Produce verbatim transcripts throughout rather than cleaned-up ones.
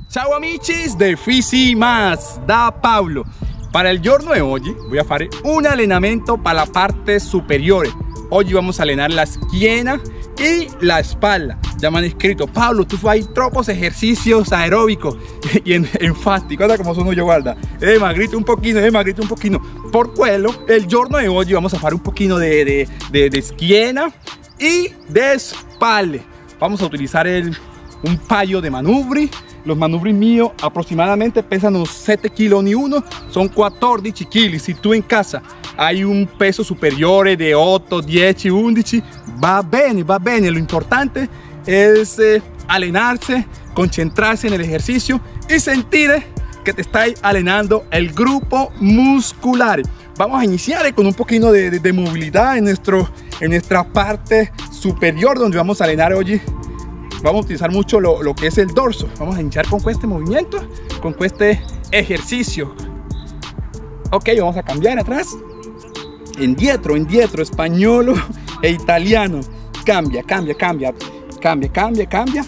Ciao amici de Fisi Más, da Paolo. Para el giorno de hoy voy a hacer un allenamento para la parte superior. Hoy vamos a allenar la schiena y la espalda. Ya me han escrito: Paolo, tú fai tropos ejercicios aeróbicos. Y en, infatti, guarda como sono yo, guarda. Eh, magrito un poquito, eh, magrito un poquito. Por quello, el giorno de hoy vamos a hacer un poquito de, de, de, de schiena y de espalda. Vamos a utilizar el, un paio de manubri. Los manubri míos aproximadamente pesan unos siete kilos ni uno, son catordici kilos. Si tú en casa hay un peso superior de ocho, diez, once, va bene, va bene. Lo importante es eh, allenarse, concentrarse en el ejercicio y sentir que te está allenando el grupo muscular. Vamos a iniciar con un poquito de, de, de movilidad en, nuestro, en nuestra parte superior, donde vamos a allenar hoy. Vamos a utilizar mucho lo, lo que es el dorso. Vamos a iniciar con este movimiento, con este ejercicio. Ok, vamos a cambiar atrás. Indietro, indietro, español e italiano. Cambia, cambia, cambia. Cambia, cambia, cambia.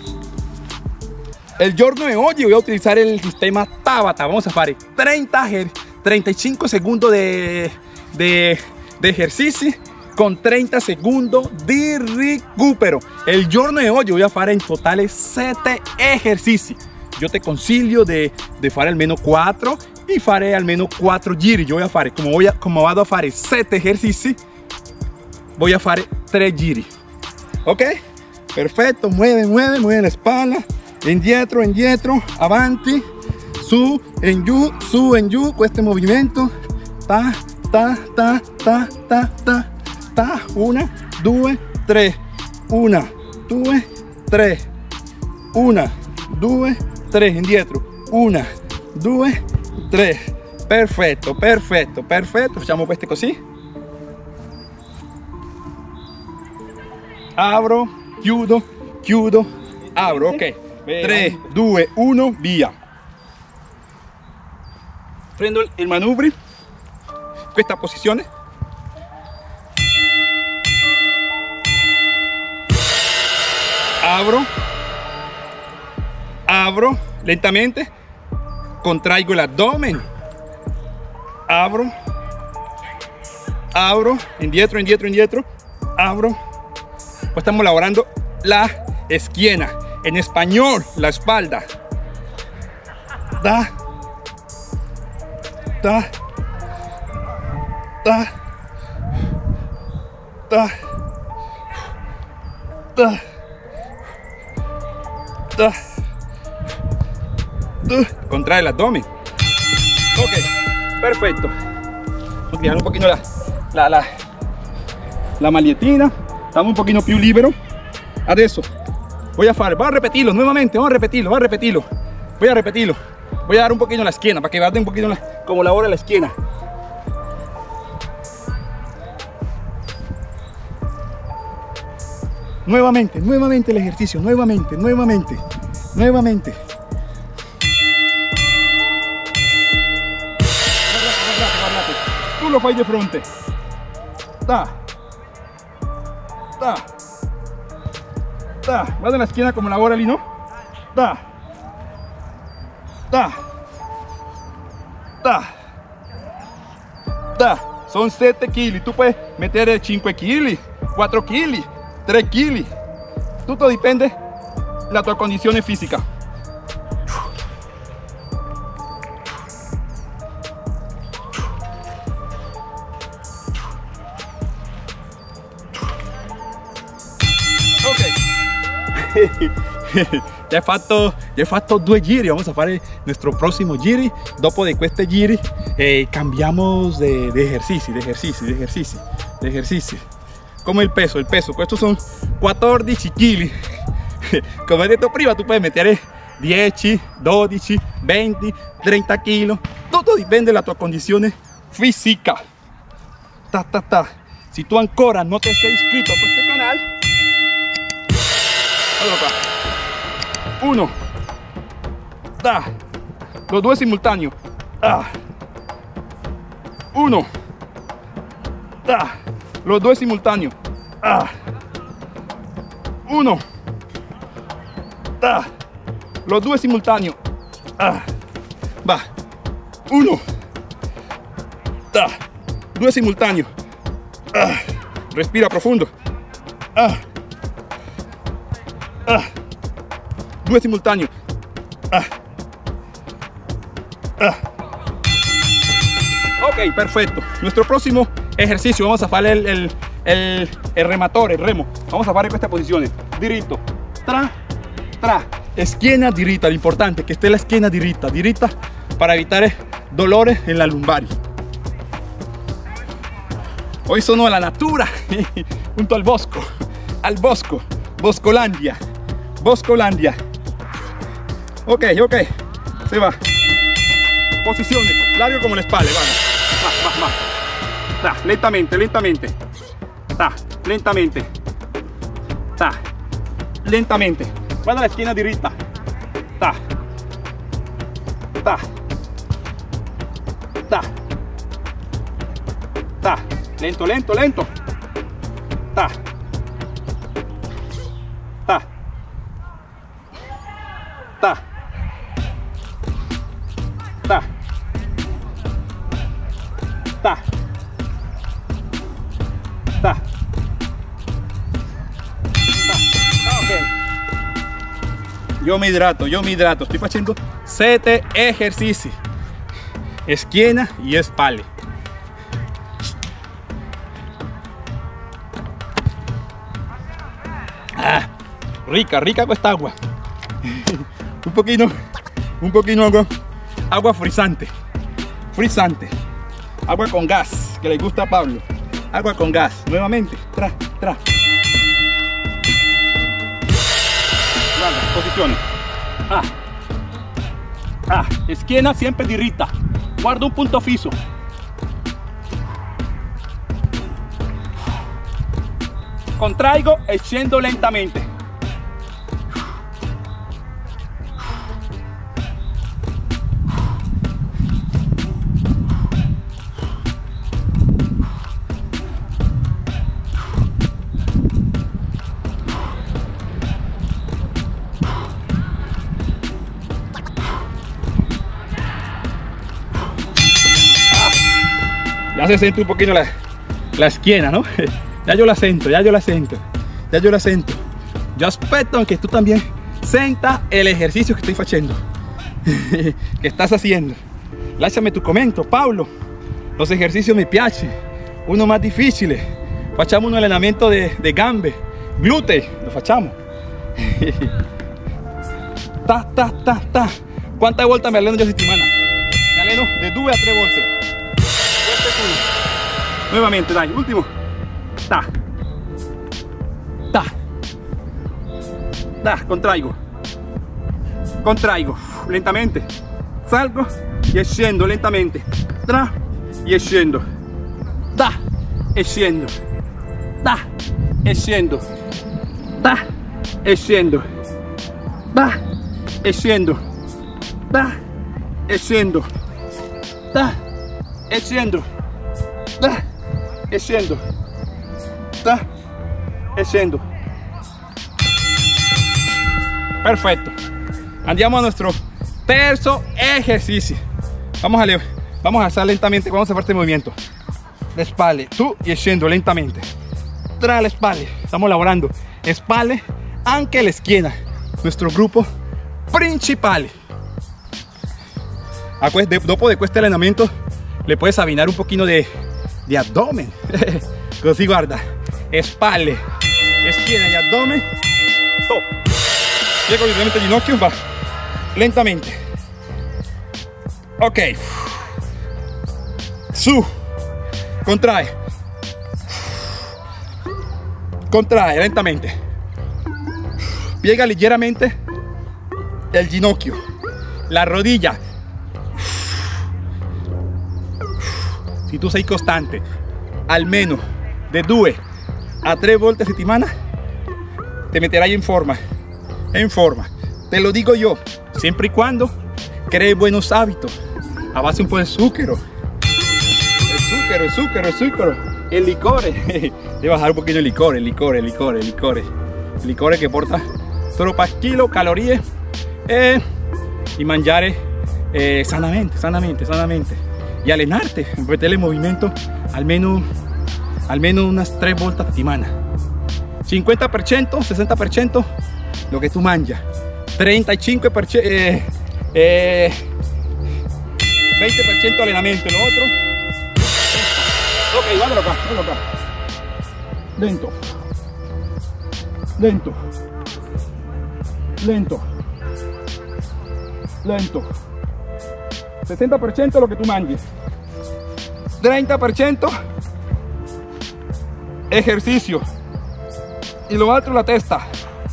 El giorno de hoy voy a utilizar el sistema Tabata. Vamos a hacer treinta, treinta y cinco segundos de, de, de ejercicio con treinta segundos de recupero. El giorno de hoy voy a hacer en total siete ejercicios. Yo te consiglio de, de hacer al menos cuatro y faré al menos cuatro giri. Yo voy a hacer, como voy a, como vado a hacer siete ejercicios, voy a hacer tres giri. Ok, perfecto. Mueve, mueve, mueve la espalda. Indietro, indietro, avanti, su, en giù, su, en giù, con este movimiento. Ta, ta, ta, ta, ta, ta. Una, due, tre, una, due, tre, una, due, tre, indietro, una, due, tre. Perfetto, perfetto, perfetto. Facciamo queste così. Apro, chiudo, chiudo, apro. Ok, tre, due, uno, via. Prendo il manubrio, questa posizione. Abro, abro lentamente, contraigo el abdomen, abro, abro, indietro, indietro, indietro, abro. Pues estamos elaborando la esquiena, en español, la espalda. Da, da, da, da, da. Da, da. Contrae el abdomen. Ok, perfecto. Vamos a tirar un poquito la, la, la, la malletina. Estamos un poquito più libero. Adesso voy a hacer, vamos a repetirlo nuevamente. Vamos a repetirlo, vamos a repetirlo. Voy a repetirlo. Voy a dar un poquito la esquina para que vean un poquito la, como labora la esquina. Nuevamente, nuevamente el ejercicio, nuevamente, nuevamente, nuevamente. Guardate, guardate. Tú lo fai de frente. Da. Da. Da. Guarda la esquina como labora lì, ¿no? Da. Da. Da. Da. Son siete kilos. Tú puedes meter cinco kilos, cuatro kilos. tres kilos, tutto dipende dalla tua condizione fisica. Ok, ya he fatto, ya he fatto due giri. Vamos a fare nuestro próximo giri. Dopo de queste giri eh, cambiamos de, de ejercicio, de ejercicio, de ejercicio, de ejercicio. Como el peso, el peso, estos son catordici kilos. Como he detto prima, tú puedes meter diez, doce, veinte, treinta kilos. Todo depende della tua condizione fisica. Ta, ta, ta. Si tú ancora no te sei iscritto a este canal, allora qua. Uno, da, los due simultaneo. Ah. Uno, da. Los dos simultáneos. Ah. Uno. Da. los due simultáneos. Ah. Va, uno, ah. Due simultáneos. Ah. Respira profundo. Ah. Ah. Due simultáneos. Ah. Ah. Ok, perfecto. Nuestro próximo ejercicio, vamos a hacer el, el, el, el rematore, el remo. Vamos a hacer con esta posición. Diritto, tra, tra. Schiena diritta, l'importante è che esté la schiena diritta, diritta para evitar dolores en la lumbari. Hoy sono alla natura, junto al bosco, al bosco, Boscolandia, Boscolandia. Ok, ok, se va. Posiciones, largo como la espalda, vamos. Va, va, va. Ta, lentamente, lentamente. Ta, lentamente. Ta, lentamente. Guarda la schiena diritta. Ta. Ta. Ta. Ta. Lento, lento, lento. Ta. Ta. Ta. Ta. Ta. Ta. Yo me hidrato, yo me hidrato. Estoy haciendo siete ejercicios. Schiena y espalda. Ah, rica, rica esta agua. un poquito, un poquito agua, agua frisante, frisante. Agua con gas, que le gusta a Pablo. Agua con gas, nuevamente. Tra, tra. Posiciones. Ah. Ah. Schiena siempre diritta. Guarda un punto fisso. Contraigo e scendo lentamente. Ya se siente un poquito la, la schiena, ¿no? Ya yo la siento, ya yo la siento, ya yo la siento. Yo aspetto que tú también sientas el ejercicio que estoy haciendo, que estás haciendo. Lasciami tu commento, Paolo. Los ejercicios me piacen, uno más difícil. Facciamo un allenamento de, de gambe, glútei, lo facciamo. Ta, ta, ta, ta. ¿Cuántas vueltas me alleno yo esta semana? Me alleno de due a tre volte. Nuevamente, dai, último. Ta. Ta. Ta, contraigo. Contraigo. Lentamente. Salgo y scendo lentamente. Tra y scendo. Ta. E scendo. Ta. E scendo. Ta. E scendo. Ta. E scendo. Ta. E scendo. Ta. E scendo. Ta. E scendo. Ta. E scendo. Perfecto. Andiamo a nuestro terzo ejercicio. Vamos a, vamos a hacer lentamente. Vamos a hacer este movimiento. La espalda, tú y scendo lentamente. Tra la espalda. Estamos lavorando espalda, anche la schiena. Nuestro grupo principal. Dopo de este allenamento le puedes abbinare un poquito de, de abdomen. Così guarda, espalda, schiena y abdomen. Top. Llego literalmente al ginocchio, va lentamente. Ok. Su. Contrae. Contrae lentamente. Piega ligeramente el ginocchio, la rodilla. Si tú sei costante, almeno de due a tre volte a settimana, te meterai en forma, en forma. Te lo digo yo, siempre y cuando crees buenos hábitos, a base un po' de zucchero. El zucchero, el zucchero, el zucchero, el licore. Debe bajar un poquito el licor, el licor, el licor, el licor. El licor que porta troppas kilo calorías eh, y mangiare eh, sanamente, sanamente, sanamente. Y allenarte, meterle movimiento almeno, almeno unas tres volte a settimana. cincuenta por ciento, sesenta por ciento lo que tú mangias. treinta y cinco por ciento, eh, eh, veinte por ciento allenamento, lo otro. Ok, guardalo acá, guardalo acá. Lento. Lento. Lento. Lento. sesenta por ciento lo que tú manges. treinta por ciento ejercicio. Y lo otro la testa.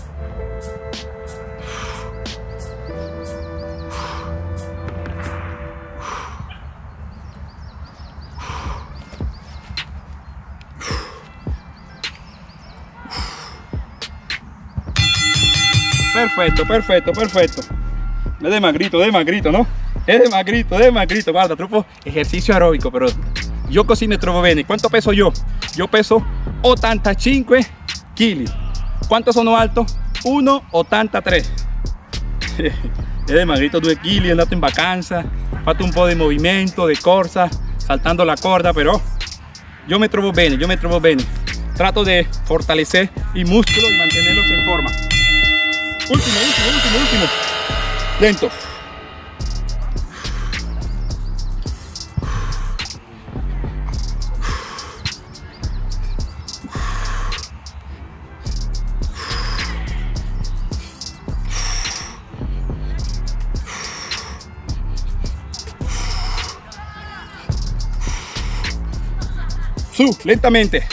Perfetto, perfetto, perfetto. Es de magrito, de magrito, ¿no? Es de magrito, de magrito. Guarda, troppo ejercicio aeróbico, pero yo così me trovo bene. ¿Cuánto peso yo? Yo peso ottantacinque kg. ¿Cuánto sono alto? uno virgola ottantatré. Es de magrito, due kg, andato in vacanza, fatto un po' di movimento, di corsa, saltando la corda, però yo me trovo bene, yo me trovo bene. Trato de fortalecer i músculos y mantenerlos en forma. Último, último, último, último. Lento. Su, lentamente.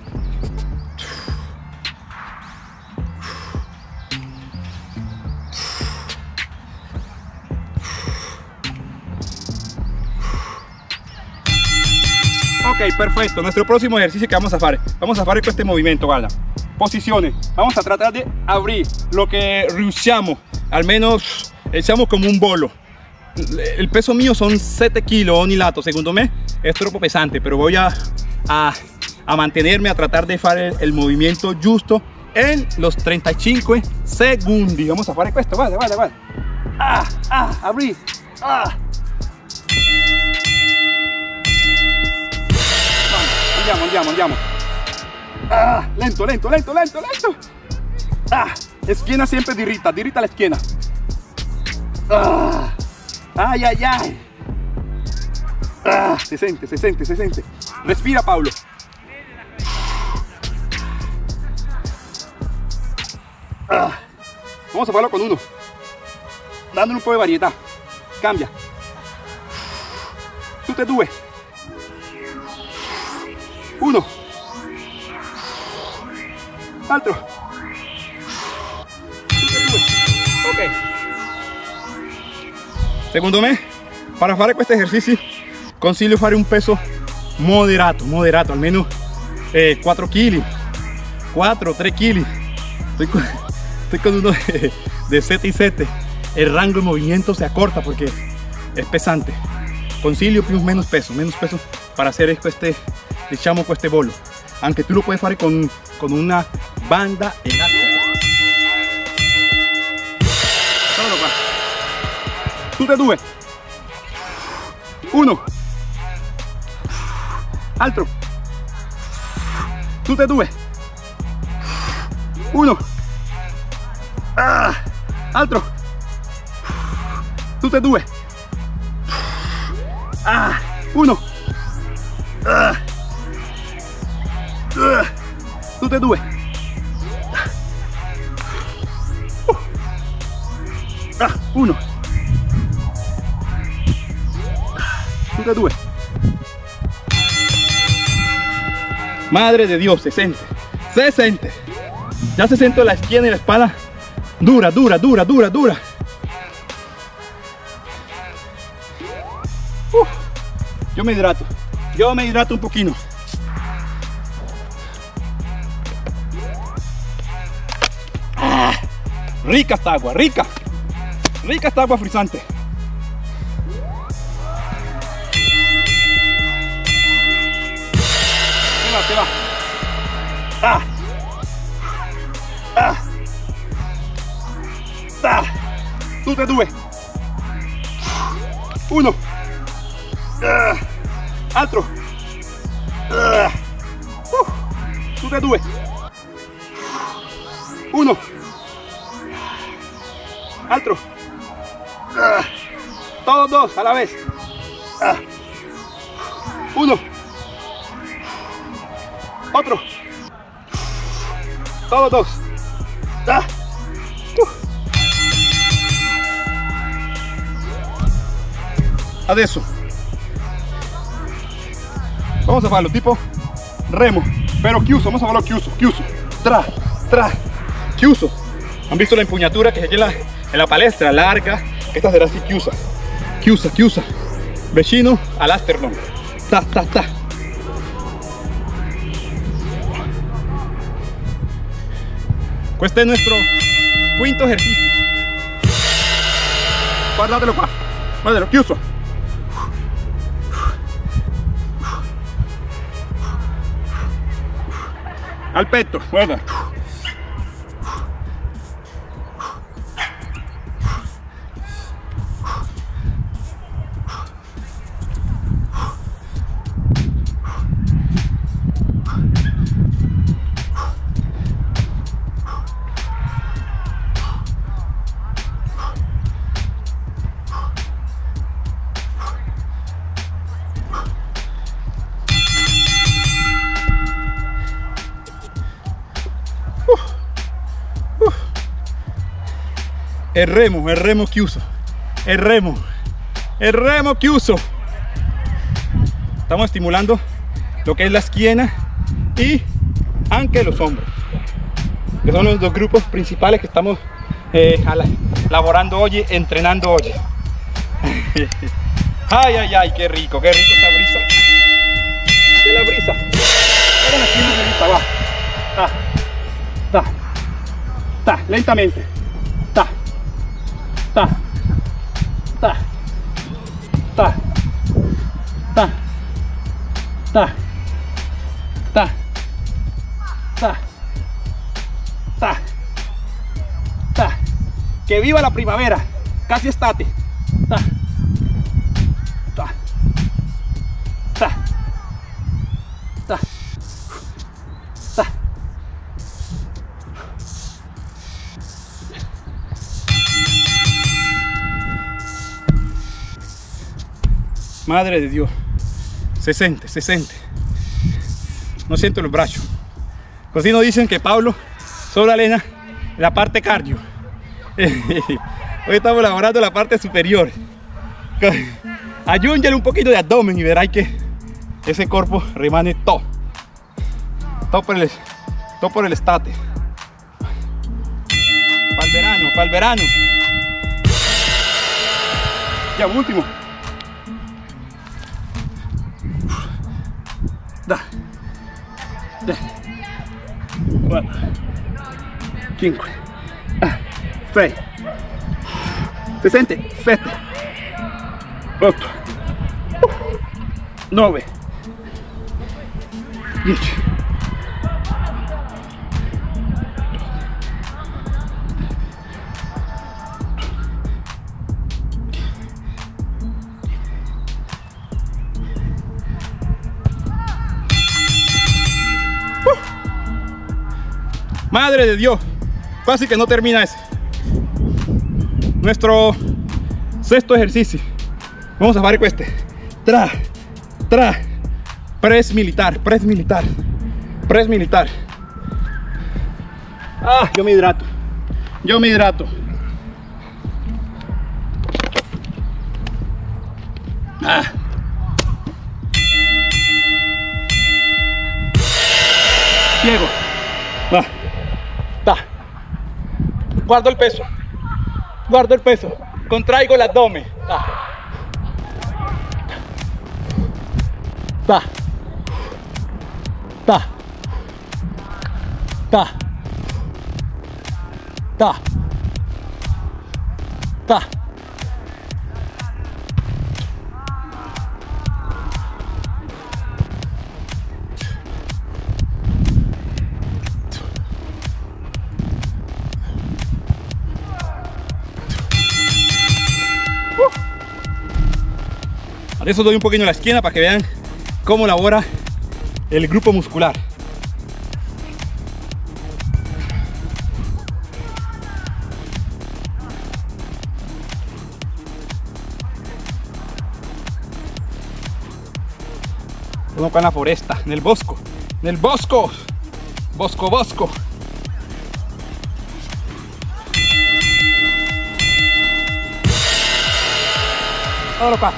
Ok, perfecto. Nuestro próximo ejercicio que vamos a hacer, vamos a hacer con este movimiento, guarda. Posiciones. Vamos a tratar de abrir lo que riusciamo, al menos echamos como un bolo. El peso mío son siete kilos ogni lato, segundo me es troppo pesante, pero voy a, a, a mantenerme, a tratar de hacer el, el movimiento justo en los treinta y cinco segundos. Vamos a hacer esto, vale, vale, vale. Ah, ah, abrí. Ah. Andiamo, andiamo, andiamo. Ah, lento, lento, lento, lento, lento. Ah, esquina siempre dirita, dirita la esquina. Ah, ay, ay, ay. Ah, se siente, se siente, se siente. Respira, Paulo. Ah, vamos a hacerlo con uno, dándole un poco de variedad. Cambia. Tutte e due. Uno. Altro. Tutte e due. Ok. Secondo me, para fare questo esercizio consiglio fare un peso moderato, moderato, almeno eh, quattro chili, quattro, tre chili. Estoy con, estoy con uno de, de siete y siete. El rango de movimiento se acorta porque es pesante. Consiglio più menos peso, menos peso para hacer este, diciamo, este bolo. Aunque tú lo puedes hacer con, con una banda elástica. Solo qua. Tutte e due. Uno. Altro. Tutte e due. Uno. Ah. Altro. Tutte e due. Ah. Uno. Ah. Uh. Tutte e due. Uh. Ah. Uno. Tutte e due. Madre de Dios, se siente, se siente. Ya se siente la esquina y la espalda dura, dura, dura, dura, dura. Uh, yo me hidrato, yo me hidrato un poquito. Ah, rica esta agua, rica, rica esta agua frisante. Se va. Ah. Ah. Ah. tutte e due, uno, uh, altro, uh, uh, tutte e due, uno, altro, uh, todos dos a la vez, uh, uno, otro, todos dos, uh, uh. Adesso vamos a farlo tipo remo, pero chiuso, vamos a farlo chiuso, chiuso, tra, tra, chiuso. ¿Han visto la empuñatura que hay en la, en la palestra? Larga, esta será así, chiusa, chiusa, chiusa, vicino all'asternum, ta, ta, ta. Questo è nuestro quinto ejercicio. Guardatelo qua, guardatelo, chiuso. Al petto, guarda. El remo, el remo chiuso, el remo, el remo chiuso. Estamos estimulando lo que es la esquina y anche los hombros, que son los dos grupos principales que estamos eh, laborando hoy, entrenando hoy. Ay, ay, ay, qué rico, qué rico esta brisa. ¿Qué la brisa? Miren aquí la brisa, va. Ta, ta, ta, lentamente. Ta, ta, ta, ta, ta, ta, ta, ta, ta, ta. Que viva la primavera, casi estate. Ta, ta, ta, ta, ta. Madre de Dios, se siente, se siente. No siento los brazos. Così nos dicen que Pablo solo alena la parte cardio. Hoy estamos laborando la parte superior. Aggiungere un poquito de abdomen y verás que ese cuerpo rimane todo. Todo por el, todo por el estate. Para el verano, para el verano. Ya, último. Da, da, cuatro, cinco, ah, seis, sesenta, siete, ocho, nueve, diez. Madre de Dios, casi que no termina ese. Nuestro sexto ejercicio. Vamos a hacer este. Tra, tra, press militar, press militar, press militar. Ah, yo me hidrato. Yo me hidrato. Ah. Llego. Va. Ta. Guardo el peso. Guardo el peso. Contraigo el abdomen. Ta. Ta. Ta. Ta. Ta. Ta. A eso doy un poquito la esquina para que vean cómo labora el grupo muscular. Estamos acá en la foresta, en el bosco, en el bosco, bosco, bosco. Ahora acá.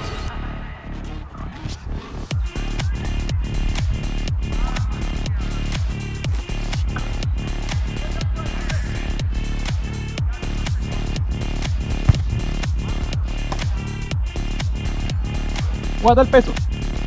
Guarda el peso.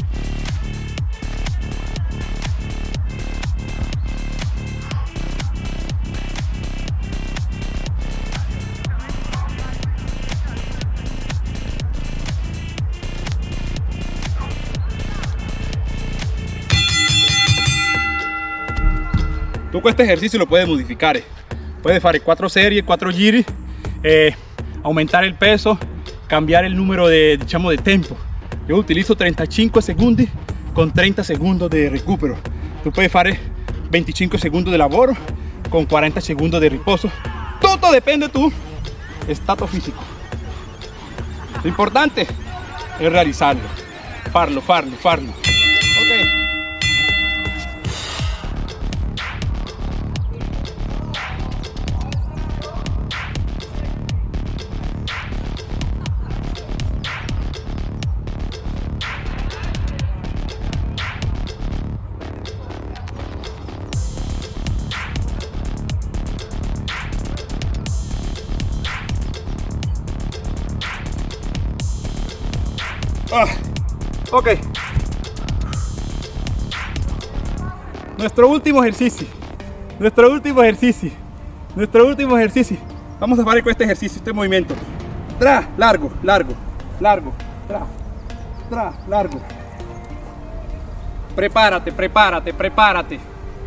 Tú con este ejercicio lo puedes modificar. Eh. Puedes hacer cuatro series, cuatro giri, eh, aumentar el peso, cambiar el número de, digamos, de tempo. Yo utilizo treinta y cinco segundos con treinta segundos de recupero. Tú puedes hacer veinticinco segundos de lavoro con cuarenta segundos de riposo. Todo depende de tu estado físico. Lo importante es realizarlo, farlo, farlo, farlo. Okay. Ah, ok, nuestro último ejercicio, nuestro último ejercicio, nuestro último ejercicio. Vamos a hacer con este ejercicio, este movimiento. Tra, largo, largo, largo, tra, tra, largo. Prepárate, prepárate, prepárate.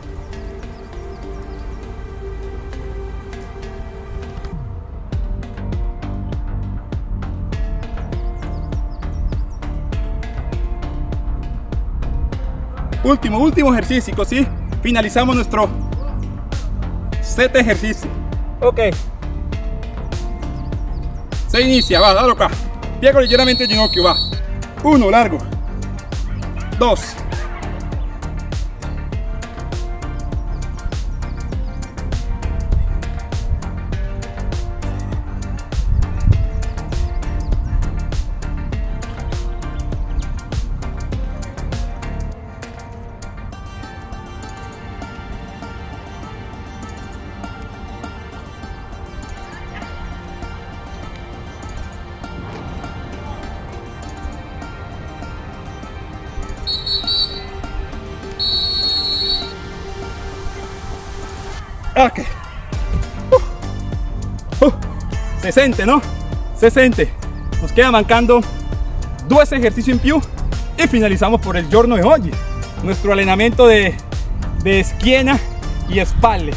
Último, último ejercicio, ¿sí? Finalizamos nuestro set de ejercicio. Ok. Se inicia, va, dale acá. Piego ligeramente el ginocchio, va. Uno, largo. Dos. Ok. Uh, uh, se siente, ¿no? Se siente. Nos queda mancando dos ejercicios en più y finalizamos por el giorno de hoy. Nuestro entrenamiento de, de esquina y espalda.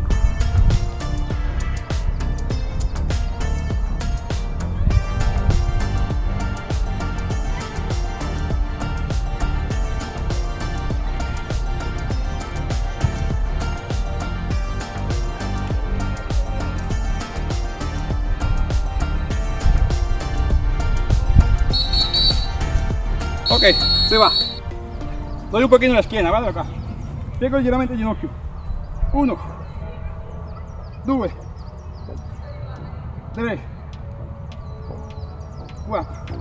Ok, se va. Doy un poquito en la esquina, vale acá. Piego ligeramente el ginocchio. Uno, dos, tres, cuatro.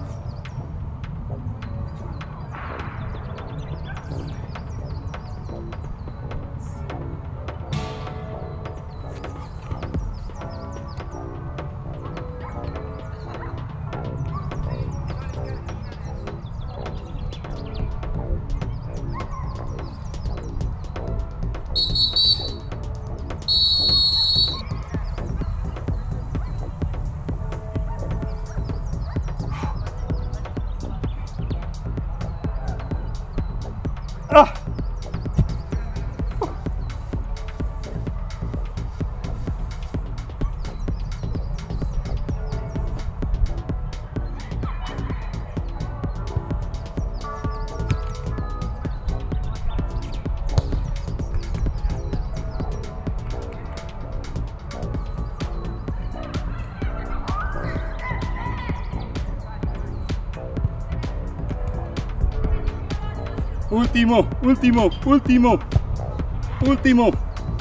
Último, último, último, último.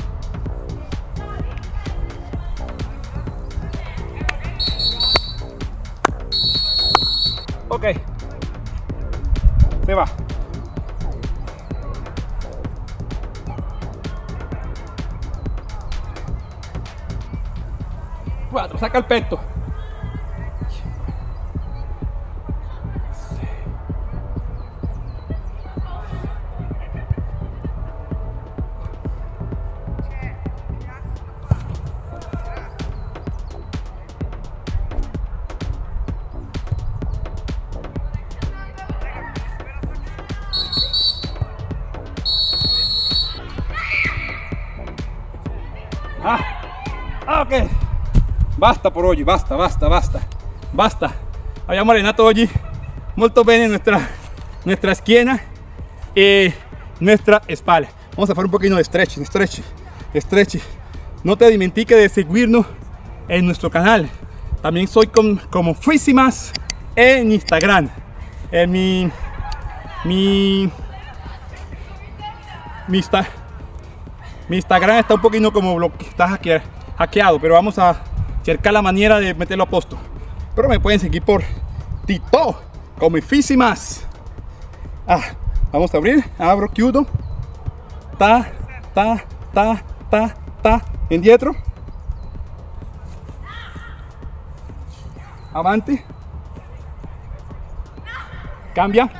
Ok, se va. Cuatro, saca el pecho. Ah, ah, ok. Basta por oggi, basta, basta, basta, basta. Abbiamo allenato oggi molto bene nuestra, nuestra schiena y nuestra espalda. Vamos a hacer un poquito de stretching, stretching, stretching. No te dimentiques de seguirnos en nuestro canal. También soy con, como Freezymas en Instagram. En mi, mi, mi, Insta, mi Instagram está un poquito como bloque, está hackeado, hackeado, pero vamos a cercar la manera de meterlo a posto. Pero me pueden seguir por TikTok como Freezymas. Ah, vamos a abrir, abro, chiudo, ta, ta, ta, ta, ta, indietro, avanti, cambia,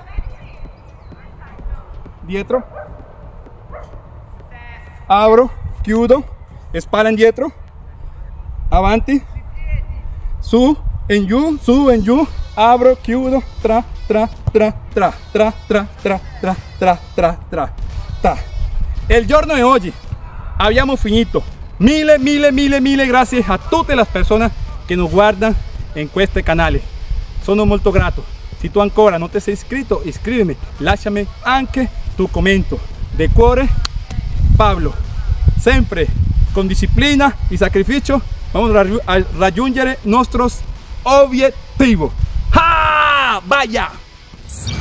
dietro, abro, chiudo, spalla indietro, avanti, su, en giù, su, en giù, abro, chiudo, tra, tra, tra, tra, tra, tra, tra, tra, tra, tra, tra, ta. El giorno de oggi abbiamo finito. Mille, mille, mille, mille grazie a tutte le persone che nos guardano in questo canale. Sono molto grato. Se tu ancora non ti sei iscritto, iscrivimi, lasciami anche tu commento. De cuore, Pablo. Sempre con disciplina y sacrificio vamos a raggiungere nuestros objetivos. ¡Ja! ¡Vaya!